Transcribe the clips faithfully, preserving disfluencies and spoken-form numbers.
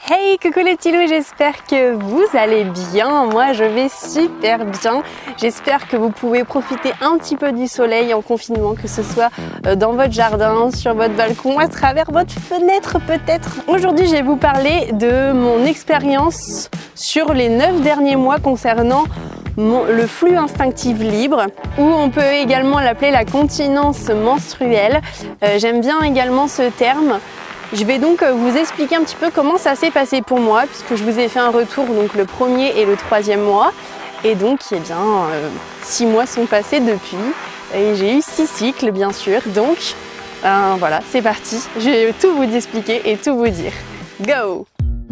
Hey, coucou les petits loups, j'espère que vous allez bien. Moi je vais super bien. J'espère que vous pouvez profiter un petit peu du soleil en confinement, que ce soit dans votre jardin, sur votre balcon, à travers votre fenêtre peut-être. Aujourd'hui je vais vous parler de mon expérience sur les neuf derniers mois concernant Mon, le flux instinctif libre, ou on peut également l'appeler la continence menstruelle. Euh, J'aime bien également ce terme. Je vais donc vous expliquer un petit peu comment ça s'est passé pour moi, puisque je vous ai fait un retour donc le premier et le troisième mois. Et donc, eh bien, euh, six mois sont passés depuis, et j'ai eu six cycles, bien sûr. Donc, euh, voilà, c'est parti. Je vais tout vous expliquer et tout vous dire. Go!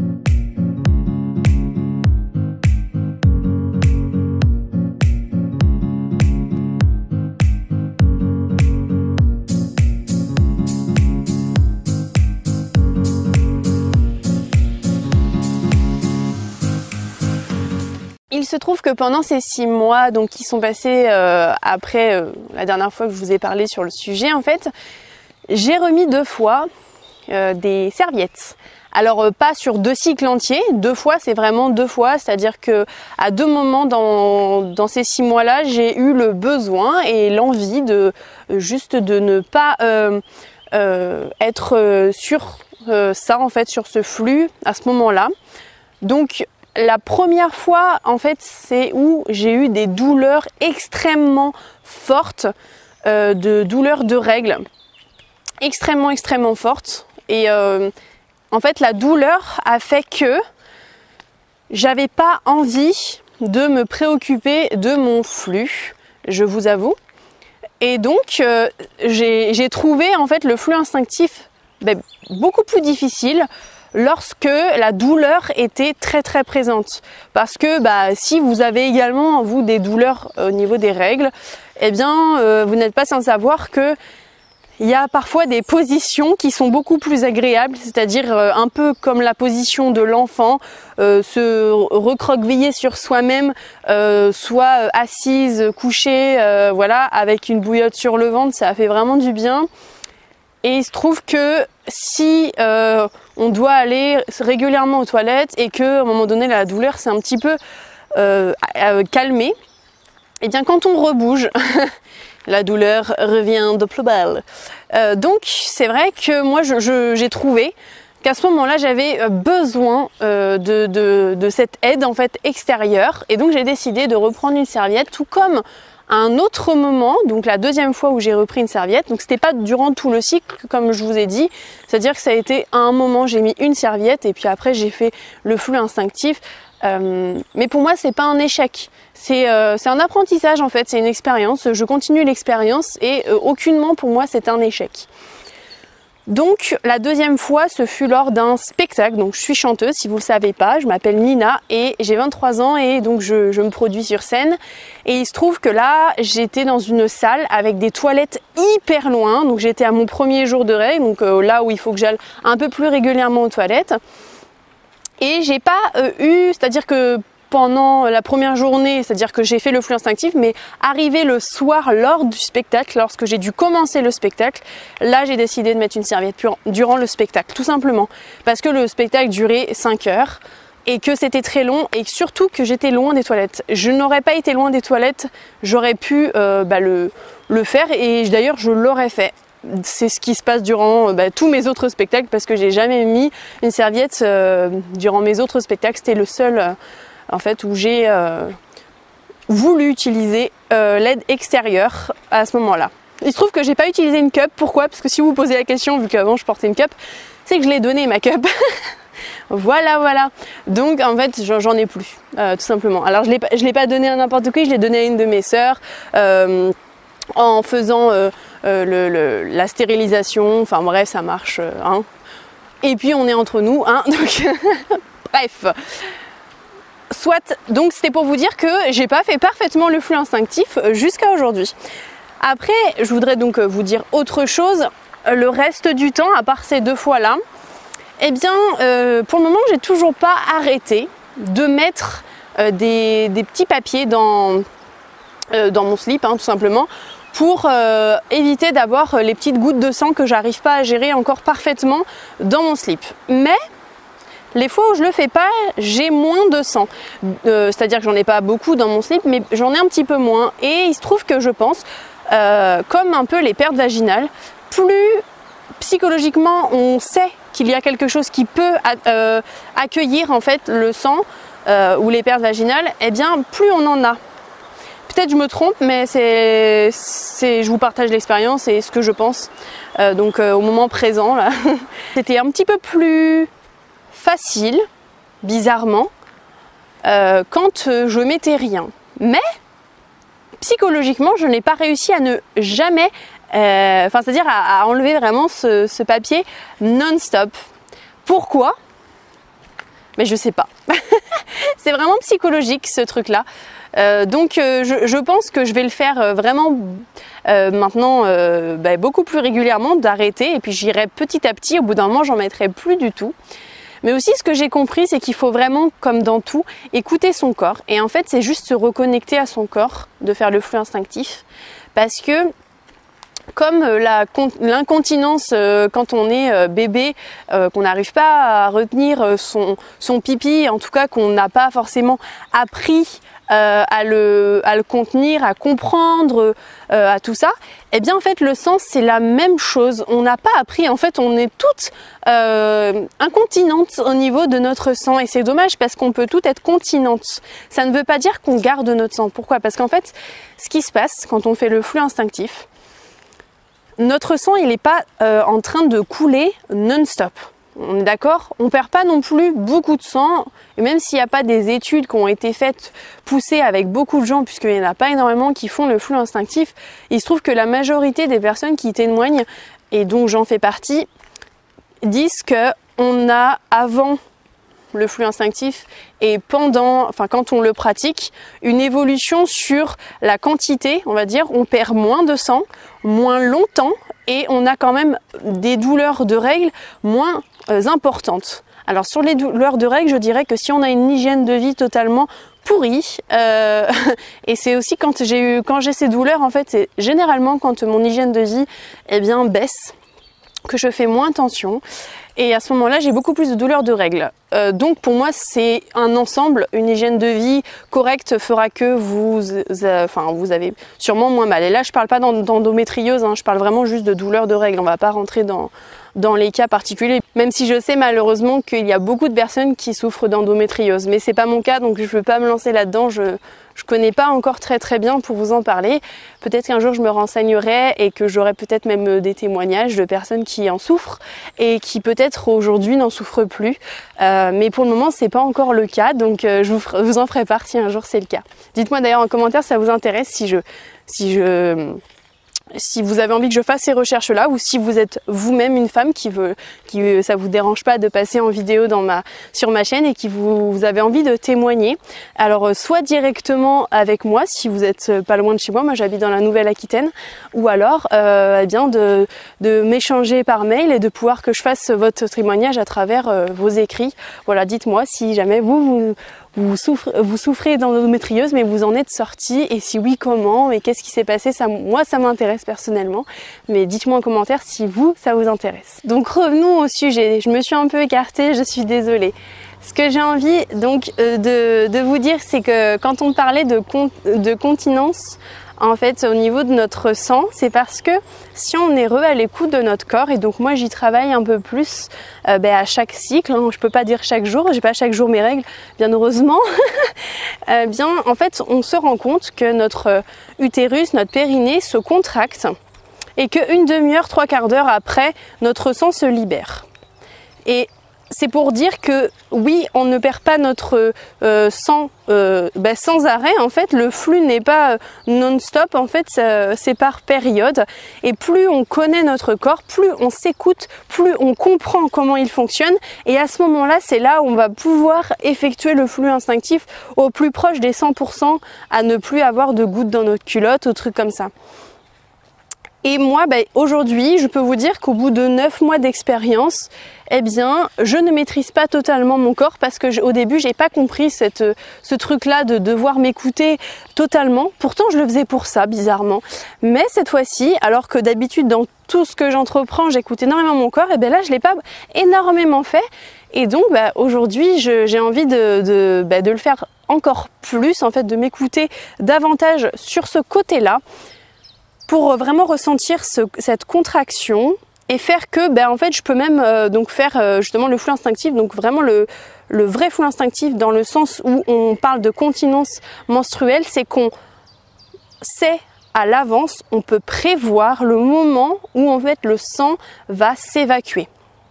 Il se trouve que pendant ces six mois, donc qui sont passés euh, après euh, la dernière fois que je vous ai parlé sur le sujet, en fait, j'ai remis deux fois euh, des serviettes. Alors euh, pas sur deux cycles entiers, deux fois, c'est vraiment deux fois, c'est-à-dire que à deux moments dans, dans ces six mois-là, j'ai eu le besoin et l'envie de juste de ne pas euh, euh, être sur euh, ça, en fait, sur ce flux à ce moment-là. Donc la première fois, en fait, c'est où j'ai eu des douleurs extrêmement fortes, euh, de douleurs de règles, extrêmement, extrêmement fortes. Et euh, en fait, la douleur a fait que j'avais pas envie de me préoccuper de mon flux, je vous avoue. Et donc, euh, j'ai trouvé en fait le flux instinctif ben, beaucoup plus difficile lorsque la douleur était très très présente, parce que bah, si vous avez également vous des douleurs au niveau des règles, eh bien euh, vous n'êtes pas sans savoir que il y a parfois des positions qui sont beaucoup plus agréables, c'est-à-dire euh, un peu comme la position de l'enfant, euh, se recroqueviller sur soi-même, euh, soit assise, couchée, euh, voilà, avec une bouillotte sur le ventre, ça fait vraiment du bien. Et il se trouve que si euh, on doit aller régulièrement aux toilettes et qu'à un moment donné la douleur s'est un petit peu euh, calmée, et bien quand on rebouge, la douleur revient de plus belle. Euh, donc c'est vrai que moi je, je, j'ai trouvé qu'à ce moment-là j'avais besoin euh, de, de, de cette aide en fait extérieure, et donc j'ai décidé de reprendre une serviette, tout comme à un autre moment, donc la deuxième fois où j'ai repris une serviette. Donc c'était pas durant tout le cycle comme je vous ai dit, c'est-à-dire que ça a été à un moment j'ai mis une serviette et puis après j'ai fait le flux instinctif. Euh, mais pour moi c'est pas un échec, c'est euh, c'est un apprentissage en fait, c'est une expérience. Je continue l'expérience et euh, aucunement pour moi c'est un échec. Donc la deuxième fois, ce fut lors d'un spectacle. Donc je suis chanteuse, si vous ne le savez pas, je m'appelle Nina et j'ai vingt-trois ans et donc je, je me produis sur scène. Et il se trouve que là, j'étais dans une salle avec des toilettes hyper loin. Donc j'étais à mon premier jour de règle, donc euh, là où il faut que j'aille un peu plus régulièrement aux toilettes. Et j'ai pas euh, eu, c'est-à-dire que pendant la première journée, c'est-à-dire que j'ai fait le flux instinctif, mais arrivé le soir lors du spectacle, lorsque j'ai dû commencer le spectacle, là j'ai décidé de mettre une serviette durant le spectacle, tout simplement. Parce que le spectacle durait cinq heures et que c'était très long et surtout que j'étais loin des toilettes. Je n'aurais pas été loin des toilettes, j'aurais pu euh, bah, le, le faire et d'ailleurs je l'aurais fait. C'est ce qui se passe durant bah, tous mes autres spectacles, parce que j'ai jamais mis une serviette euh, durant mes autres spectacles, c'était le seul... Euh, en fait où j'ai euh, voulu utiliser euh, l'aide extérieure à ce moment-là. Il se trouve que j'ai pas utilisé une cup. Pourquoi? Parce que si vous vous posez la question, vu qu'avant je portais une cup, c'est que je l'ai donnée ma cup. Voilà, voilà. Donc en fait j'en ai plus, euh, tout simplement. Alors je l'ai je l'ai pas donnée à n'importe qui, je l'ai donnée à une de mes sœurs euh, en faisant euh, euh, le, le, la stérilisation. Enfin bref, ça marche. Euh, hein. Et puis on est entre nous, hein. Donc bref. Soit, donc c'était pour vous dire que j'ai pas fait parfaitement le flux instinctif jusqu'à aujourd'hui. Après, je voudrais donc vous dire autre chose. Le reste du temps, à part ces deux fois-là, eh bien, euh, pour le moment, j'ai toujours pas arrêté de mettre euh, des, des petits papiers dans, euh, dans mon slip, hein, tout simplement, pour euh, éviter d'avoir les petites gouttes de sang que j'arrive pas à gérer encore parfaitement dans mon slip. Mais Les fois où je le fais pas, j'ai moins de sang. Euh, C'est-à-dire que j'en ai pas beaucoup dans mon slip, mais j'en ai un petit peu moins. Et il se trouve que je pense, euh, comme un peu les pertes vaginales, plus psychologiquement on sait qu'il y a quelque chose qui peut euh, accueillir en fait le sang euh, ou les pertes vaginales, eh bien plus on en a. Peut-être je me trompe, mais c'est, c'est, je vous partage l'expérience et ce que je pense. Euh, donc euh, au moment présent, là, c'était un petit peu plus facile, bizarrement, euh, quand euh, je mettais rien. Mais psychologiquement, je n'ai pas réussi à ne jamais, euh, enfin c'est-à-dire à, à enlever vraiment ce, ce papier non-stop. Pourquoi? Mais je sais pas. C'est vraiment psychologique ce truc-là. Euh, donc euh, je, je pense que je vais le faire euh, vraiment euh, maintenant euh, bah, beaucoup plus régulièrement, d'arrêter, et puis j'irai petit à petit, au bout d'un moment j'en mettrai plus du tout. Mais aussi ce que j'ai compris, c'est qu'il faut vraiment, comme dans tout, écouter son corps, et en fait c'est juste se reconnecter à son corps, de faire le flux instinctif, parce que comme la, l'incontinence euh, quand on est euh, bébé, euh, qu'on n'arrive pas à retenir son, son pipi, en tout cas qu'on n'a pas forcément appris euh, à, le, à le contenir, à comprendre, euh, à tout ça, et eh bien en fait le sang c'est la même chose. On n'a pas appris, en fait on est toutes euh, incontinentes au niveau de notre sang, et c'est dommage parce qu'on peut toutes être continentes. Ça ne veut pas dire qu'on garde notre sang. Pourquoi? Parce qu'en fait ce qui se passe quand on fait le flux instinctif, notre sang il n'est pas euh, en train de couler non-stop. On est d'accord? On perd pas non plus beaucoup de sang, et même s'il n'y a pas des études qui ont été faites, poussées avec beaucoup de gens, puisqu'il n'y en a pas énormément qui font le flux instinctif, il se trouve que la majorité des personnes qui témoignent, et dont j'en fais partie, disent que on a avant le flux instinctif et pendant, enfin quand on le pratique, une évolution sur la quantité, on va dire, on perd moins de sang, moins longtemps, et on a quand même des douleurs de règles moins euh, importantes. Alors sur les douleurs de règles, je dirais que si on a une hygiène de vie totalement pourrie, euh, et c'est aussi quand j'ai eu, quand j'ai ces douleurs, en fait, c'est généralement quand mon hygiène de vie, eh bien, baisse, que je fais moins attention. Et à ce moment-là, j'ai beaucoup plus de douleurs de règles. Euh, donc pour moi, c'est un ensemble. Une hygiène de vie correcte fera que vous, euh, enfin, vous avez sûrement moins mal. Et là, je parle pas d'endométriose, hein, je parle vraiment juste de douleurs de règles. On va pas rentrer dans, dans les cas particuliers. Même si je sais malheureusement qu'il y a beaucoup de personnes qui souffrent d'endométriose. Mais c'est pas mon cas, donc je veux pas me lancer là-dedans. Je Je connais pas encore très très bien pour vous en parler. Peut-être qu'un jour je me renseignerai et que j'aurai peut-être même des témoignages de personnes qui en souffrent et qui peut-être aujourd'hui n'en souffrent plus. Euh, mais pour le moment c'est pas encore le cas, donc euh, je vous, vous en ferai part si un jour c'est le cas. Dites-moi d'ailleurs en commentaire si ça vous intéresse, si je... Si je si vous avez envie que je fasse ces recherches-là, ou si vous êtes vous-même une femme qui veut, qui ça vous dérange pas de passer en vidéo dans ma, sur ma chaîne, et qui vous, vous avez envie de témoigner. Alors soit directement avec moi si vous êtes pas loin de chez moi, moi j'habite dans la Nouvelle-Aquitaine, ou alors euh, eh bien de, de m'échanger par mail et de pouvoir que je fasse votre témoignage à travers euh, vos écrits. Voilà, dites-moi si jamais vous vous Vous souffrez, vous souffrez d'endométriose, mais vous en êtes sorti, et si oui, comment, et qu'est-ce qui s'est passé? Ça, moi, ça m'intéresse personnellement, mais dites-moi en commentaire si vous, ça vous intéresse. Donc revenons au sujet. Je me suis un peu écartée, je suis désolée. Ce que j'ai envie donc euh, de, de vous dire, c'est que quand on parlait de, con, de continence, en fait, au niveau de notre sang, c'est parce que si on est re à l'écoute de notre corps, et donc moi j'y travaille un peu plus euh, ben, à chaque cycle, hein, je peux pas dire chaque jour, j'ai pas chaque jour mes règles, bien heureusement, euh, bien en fait on se rend compte que notre utérus, notre périnée se contracte, et qu'une demi-heure, trois quarts d'heure après, notre sang se libère. Et c'est pour dire que oui, on ne perd pas notre euh, sang euh, bah, sans arrêt. En fait, le flux n'est pas non-stop. En fait, c'est par période. Et plus on connaît notre corps, plus on s'écoute, plus on comprend comment il fonctionne. Et à ce moment-là, c'est là où on va pouvoir effectuer le flux instinctif au plus proche des cent pour cent, à ne plus avoir de gouttes dans notre culotte ou trucs comme ça. Et moi, bah, aujourd'hui, je peux vous dire qu'au bout de neuf mois d'expérience, eh bien, je ne maîtrise pas totalement mon corps parce que je, au début, j'ai pas compris cette, ce truc-là de devoir m'écouter totalement. Pourtant, je le faisais pour ça, bizarrement. Mais cette fois-ci, alors que d'habitude, dans tout ce que j'entreprends, j'écoute énormément mon corps, et bien là, je l'ai pas énormément fait. Et donc, bah, aujourd'hui, j'ai envie de, de, bah, de le faire encore plus, en fait, de m'écouter davantage sur ce côté-là, pour vraiment ressentir ce, cette contraction et faire que, ben en fait, je peux même euh, donc faire euh, justement le flux instinctif, donc vraiment le, le vrai flux instinctif dans le sens où on parle de continence menstruelle, c'est qu'on sait à l'avance, on peut prévoir le moment où en fait le sang va s'évacuer.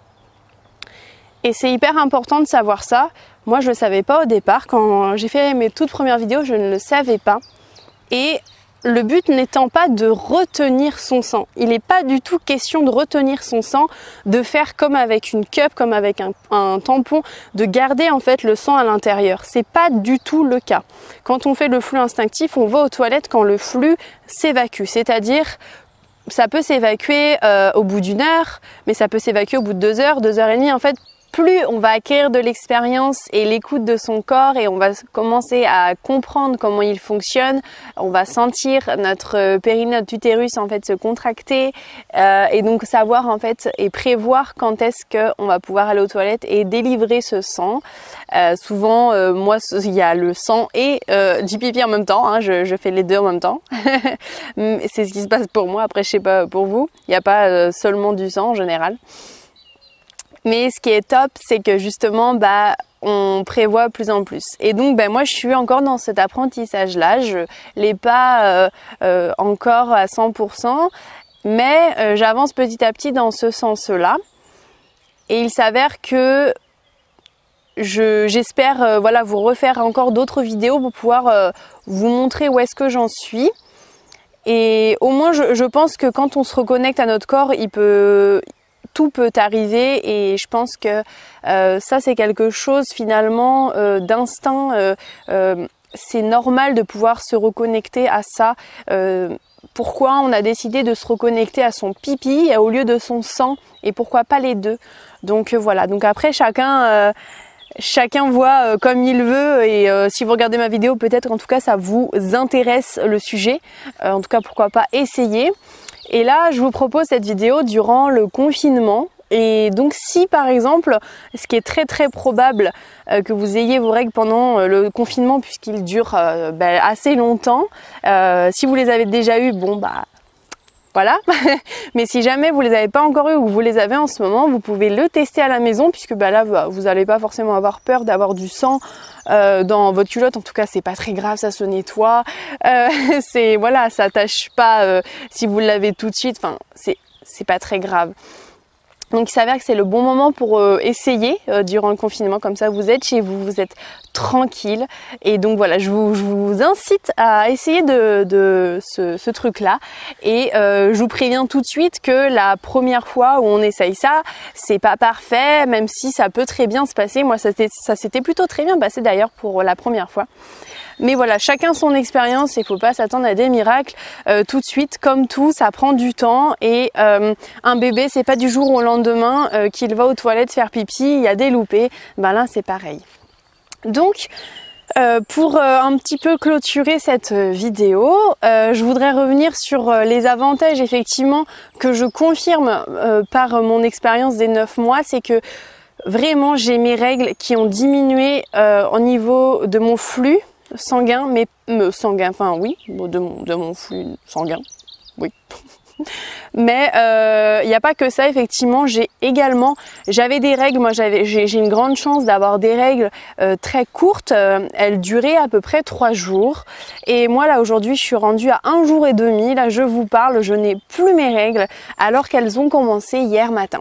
Et c'est hyper important de savoir ça. Moi, je le savais pas au départ. Quand j'ai fait mes toutes premières vidéos, je ne le savais pas. Et le but n'étant pas de retenir son sang. Il n'est pas du tout question de retenir son sang, de faire comme avec une cup, comme avec un, un tampon, de garder en fait le sang à l'intérieur. C'est pas du tout le cas. Quand on fait le flux instinctif, on va aux toilettes quand le flux s'évacue. C'est-à-dire, ça peut s'évacuer euh, au bout d'une heure, mais ça peut s'évacuer au bout de deux heures, deux heures et demie. En fait, plus on va acquérir de l'expérience et l'écoute de son corps et on va commencer à comprendre comment il fonctionne, on va sentir notre périnée, notre utérus en fait se contracter euh, et donc savoir en fait et prévoir quand est-ce qu'on va pouvoir aller aux toilettes et délivrer ce sang. Euh, souvent, euh, moi, il y a le sang et euh, du pipi en même temps, hein, je, je fais les deux en même temps. C'est ce qui se passe pour moi, après je sais pas pour vous, il n'y a pas euh, seulement du sang en général. Mais ce qui est top, c'est que justement, bah, on prévoit plus en plus. Et donc, bah, moi, je suis encore dans cet apprentissage-là. Je l'ai pas euh, euh, encore à cent pour cent, mais euh, j'avance petit à petit dans ce sens-là. Et il s'avère que je, j'espère, euh, voilà, vous refaire encore d'autres vidéos pour pouvoir euh, vous montrer où est-ce que j'en suis. Et au moins, je, je pense que quand on se reconnecte à notre corps, il peut... tout peut arriver et je pense que euh, ça c'est quelque chose finalement euh, d'instinct, euh, euh, c'est normal de pouvoir se reconnecter à ça. Euh, pourquoi on a décidé de se reconnecter à son pipi au lieu de son sang et pourquoi pas les deux? Donc euh, voilà, donc après chacun... Euh, Chacun voit euh, comme il veut et euh, si vous regardez ma vidéo peut-être en tout cas ça vous intéresse le sujet, euh, en tout cas pourquoi pas essayer. Et là je vous propose cette vidéo durant le confinement et donc si par exemple, ce qui est très très probable euh, que vous ayez vos règles pendant euh, le confinement puisqu'il dure euh, bah, assez longtemps, euh, si vous les avez déjà eu, bon bah voilà, mais si jamais vous les avez pas encore eu ou vous les avez en ce moment, vous pouvez le tester à la maison puisque bah là vous n'allez pas forcément avoir peur d'avoir du sang euh, dans votre culotte. En tout cas, c'est pas très grave, ça se nettoie. Euh, c'est voilà, ça tâche pas euh, si vous l'avez tout de suite. Enfin, c'est c'est pas très grave. Donc il s'avère que c'est le bon moment pour euh, essayer euh, durant le confinement, comme ça vous êtes chez vous, vous êtes tranquille. Et donc voilà, je vous, je vous incite à essayer de, de ce, ce truc-là. Et euh, je vous préviens tout de suite que la première fois où on essaye ça, c'est pas parfait, même si ça peut très bien se passer. Moi ça s'était plutôt très bien passé d'ailleurs pour la première fois. Mais voilà, chacun son expérience, il faut pas s'attendre à des miracles euh, tout de suite. Comme tout, ça prend du temps et euh, un bébé, c'est pas du jour au lendemain euh, qu'il va aux toilettes faire pipi, il y a des loupés. Ben là, c'est pareil. Donc, euh, pour euh, un petit peu clôturer cette vidéo, euh, je voudrais revenir sur euh, les avantages effectivement que je confirme euh, par mon expérience des neuf mois, c'est que vraiment j'ai mes règles qui ont diminué euh, au niveau de mon flux sanguin, mais me sanguin, enfin oui, de mon, de mon flux sanguin, oui. Mais il euh, n'y a pas que ça, effectivement, j'ai également, j'avais des règles, moi j'avais, j'ai une grande chance d'avoir des règles euh, très courtes, euh, elles duraient à peu près trois jours. Et moi là aujourd'hui je suis rendue à un jour et demi, là je vous parle, je n'ai plus mes règles alors qu'elles ont commencé hier matin.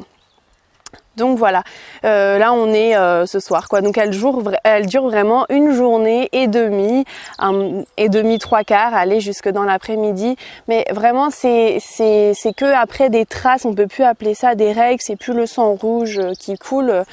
Donc voilà, euh, là on est euh, ce soir quoi. Donc elle, jour, elle dure vraiment une journée et demie, un, et demi, trois quarts, aller jusque dans l'après-midi. Mais vraiment c'est c'est c'est que après des traces, on peut plus appeler ça des règles, c'est plus le sang rouge qui coule.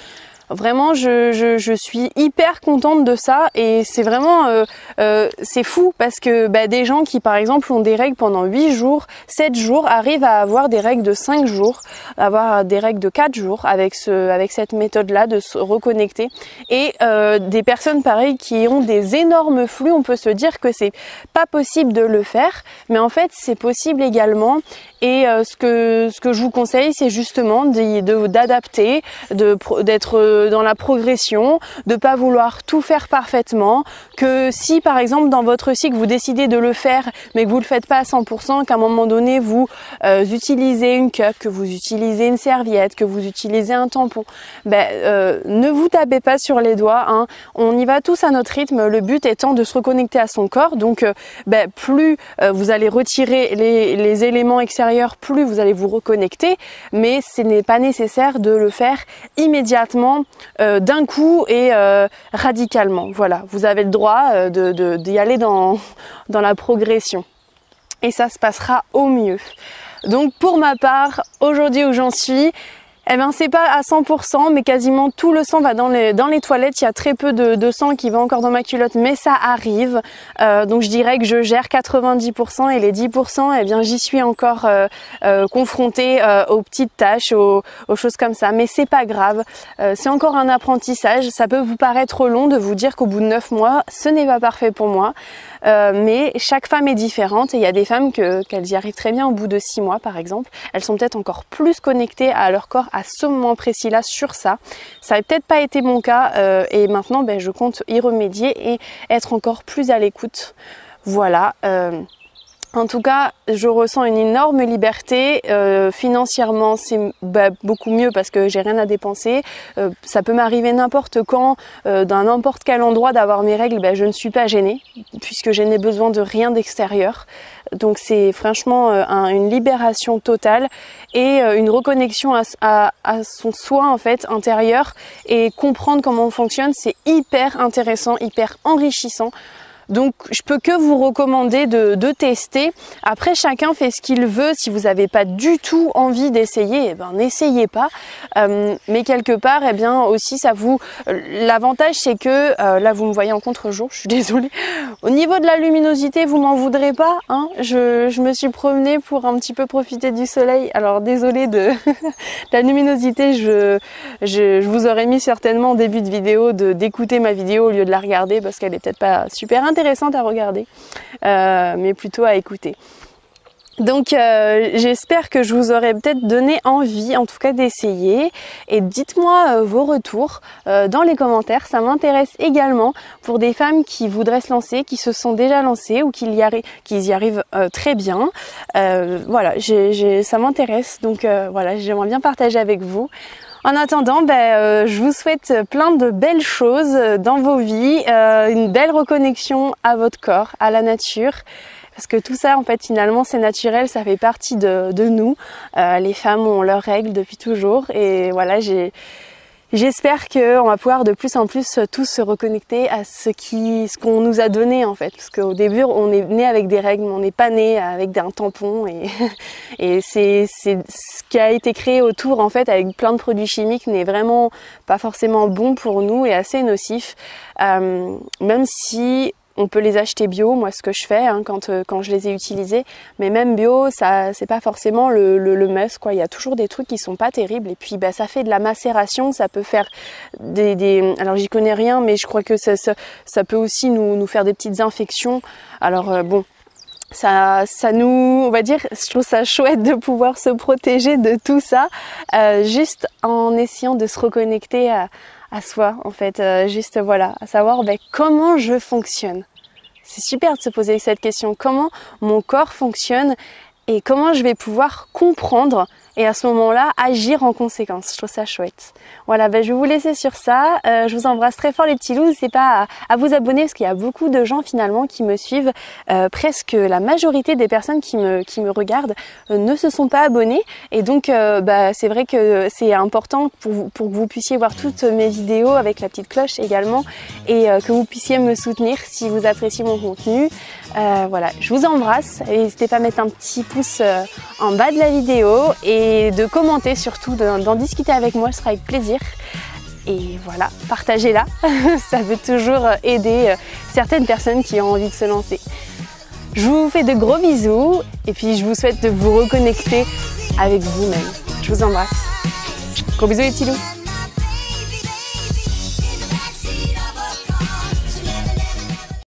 Vraiment, je, je, je suis hyper contente de ça et c'est vraiment, euh, euh, c'est fou parce que bah, des gens qui par exemple ont des règles pendant huit jours, sept jours, arrivent à avoir des règles de cinq jours, avoir des règles de quatre jours avec, ce, avec cette méthode-là de se reconnecter. Et euh, des personnes pareilles qui ont des énormes flux, on peut se dire que c'est pas possible de le faire, mais en fait c'est possible également. Et euh, ce que ce que je vous conseille, c'est justement d'adapter, de, d'être dans la progression, de pas vouloir tout faire parfaitement. Que si par exemple dans votre cycle vous décidez de le faire, mais que vous le faites pas à cent pour cent, qu'à un moment donné vous euh, utilisez une cup, que vous utilisez une serviette, que vous utilisez un tampon, ben euh, ne vous tapez pas sur les doigts. Hein. On y va tous à notre rythme. Le but étant de se reconnecter à son corps. Donc euh, ben, plus euh, vous allez retirer les, les éléments extérieurs, plus vous allez vous reconnecter, mais ce n'est pas nécessaire de le faire immédiatement euh, d'un coup et euh, radicalement. Voilà, vous avez le droit euh, de, de, d'y aller dans, dans la progression et ça se passera au mieux. Donc pour ma part, aujourd'hui où j'en suis, eh ben c'est pas à cent pour cent, mais quasiment tout le sang va dans les dans les toilettes. Il y a très peu de, de sang qui va encore dans ma culotte, mais ça arrive. Euh, donc je dirais que je gère quatre-vingt-dix pour cent et les dix pour cent, eh bien j'y suis encore euh, euh, confrontée euh, aux petites tâches, aux, aux choses comme ça. Mais c'est pas grave. Euh, c'est encore un apprentissage. Ça peut vous paraître long de vous dire qu'au bout de neuf mois, ce n'est pas parfait pour moi. Euh, mais chaque femme est différente et il y a des femmes que qu'elles y arrivent très bien au bout de six mois par exemple. Elles sont peut-être encore plus connectées à leur corps à ce moment précis là sur ça. Ça n'a peut-être pas été mon cas euh, et maintenant ben, je compte y remédier et être encore plus à l'écoute. Voilà. Euh, En tout cas, je ressens une énorme liberté. Euh, financièrement, c'est bah, beaucoup mieux parce que j'ai rien à dépenser. Euh, ça peut m'arriver n'importe quand, euh, dans n'importe quel endroit d'avoir mes règles. Bah, je ne suis pas gênée puisque je n'ai besoin de rien d'extérieur. Donc c'est franchement euh, un, une libération totale et euh, une reconnexion à, à, à son soi en fait intérieur et comprendre comment on fonctionne. C'est hyper intéressant, hyper enrichissant. Donc je peux que vous recommander de, de tester. Après chacun fait ce qu'il veut. Si vous n'avez pas du tout envie d'essayer, eh ben n'essayez pas. Euh, mais quelque part, eh bien aussi ça vous. L'avantage c'est que euh, là vous me voyez en contre-jour. Je suis désolée. Au niveau de la luminosité, vous m'en voudrez pas. Hein, je, je me suis promenée pour un petit peu profiter du soleil. Alors désolée de la luminosité. Je, je, je vous aurais mis certainement en début de vidéo de d'écouter ma vidéo au lieu de la regarder parce qu'elle est peut-être pas super intéressante. intéressante à regarder, euh, mais plutôt à écouter. Donc euh, j'espère que je vous aurais peut-être donné envie en tout cas d'essayer et dites-moi euh, vos retours euh, dans les commentaires, ça m'intéresse également pour des femmes qui voudraient se lancer, qui se sont déjà lancées ou qui y, arri qui y arrivent euh, très bien. Euh, voilà, j'ai, j'ai, ça m'intéresse donc euh, voilà, j'aimerais bien partager avec vous. En attendant, ben, euh, je vous souhaite plein de belles choses dans vos vies, euh, une belle reconnexion à votre corps, à la nature, parce que tout ça, en fait, finalement, c'est naturel, ça fait partie de, de nous. Euh, les femmes ont leurs règles depuis toujours, et voilà, j'ai... J'espère qu'on va pouvoir de plus en plus tous se reconnecter à ce qui, ce qu'on nous a donné en fait, parce qu'au début on est né avec des règles, mais on n'est pas né avec un tampon et, et c'est, c'est ce qui a été créé autour en fait avec plein de produits chimiques n'est vraiment pas forcément bon pour nous et assez nocif, euh, même si on peut les acheter bio, moi ce que je fais hein, quand, euh, quand je les ai utilisés, mais même bio, ça c'est pas forcément le, le, le must quoi. Il y a toujours des trucs qui sont pas terribles et puis bah, ça fait de la macération, ça peut faire des, des... alors j'y connais rien, mais je crois que ça, ça, ça peut aussi nous, nous faire des petites infections. Alors euh, bon, ça, ça nous, on va dire, je trouve ça chouette de pouvoir se protéger de tout ça, euh, juste en essayant de se reconnecter à à soi en fait, euh, juste voilà, à savoir ben, comment je fonctionne. C'est super de se poser cette question, comment mon corps fonctionne et comment je vais pouvoir comprendre et à ce moment-là agir en conséquence. Je trouve ça chouette. Voilà, ben, je vais vous laisser sur ça. Euh, je vous embrasse très fort les petits loups. N'hésitez pas à, à vous abonner parce qu'il y a beaucoup de gens finalement qui me suivent. Euh, presque la majorité des personnes qui me, qui me regardent euh, ne se sont pas abonnées. Et donc euh, bah, c'est vrai que c'est important pour, vous, pour que vous puissiez voir toutes mes vidéos avec la petite cloche également et euh, que vous puissiez me soutenir si vous appréciez mon contenu. Euh, voilà, je vous embrasse. N'hésitez pas à mettre un petit pouce euh, en bas de la vidéo et de commenter surtout, d'en discuter avec moi, ce sera avec plaisir. Et voilà, partagez-la, ça peut toujours aider certaines personnes qui ont envie de se lancer. Je vous fais de gros bisous et puis je vous souhaite de vous reconnecter avec vous-même. Je vous embrasse. Gros bisous les petits loups.